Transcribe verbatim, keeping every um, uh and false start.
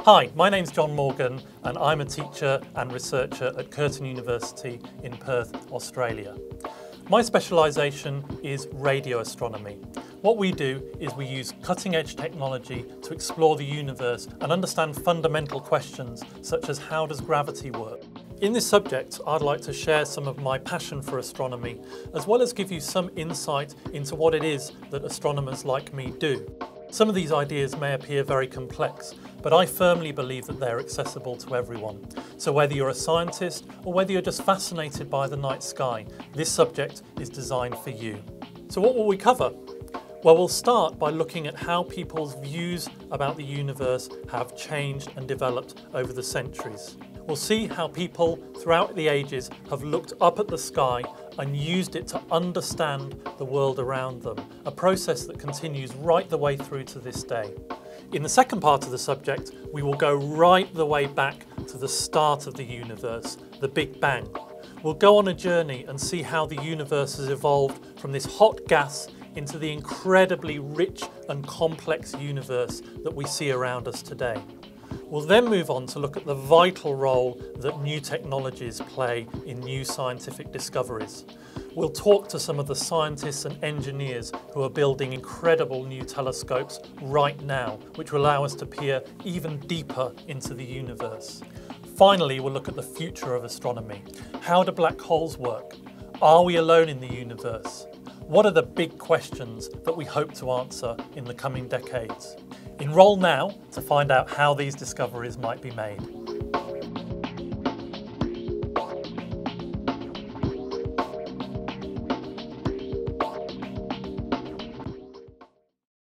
Hi, my name's John Morgan and I'm a teacher and researcher at Curtin University in Perth, Australia. My specialisation is radio astronomy. What we do is we use cutting-edge technology to explore the universe and understand fundamental questions such as how does gravity work? In this subject, I'd like to share some of my passion for astronomy, as well as give you some insight into what it is that astronomers like me do. Some of these ideas may appear very complex, but I firmly believe that they're accessible to everyone. So whether you're a scientist or whether you're just fascinated by the night sky, this subject is designed for you. So what will we cover? Well, we'll start by looking at how people's views about the universe have changed and developed over the centuries. We'll see how people throughout the ages have looked up at the sky and used it to understand the world around them, a process that continues right the way through to this day. In the second part of the subject, we will go right the way back to the start of the universe, the Big Bang. We'll go on a journey and see how the universe has evolved from this hot gas into the incredibly rich and complex universe that we see around us today. We'll then move on to look at the vital role that new technologies play in new scientific discoveries. We'll talk to some of the scientists and engineers who are building incredible new telescopes right now, which will allow us to peer even deeper into the universe. Finally, we'll look at the future of astronomy. How do black holes work? Are we alone in the universe? What are the big questions that we hope to answer in the coming decades? Enroll now to find out how these discoveries might be made.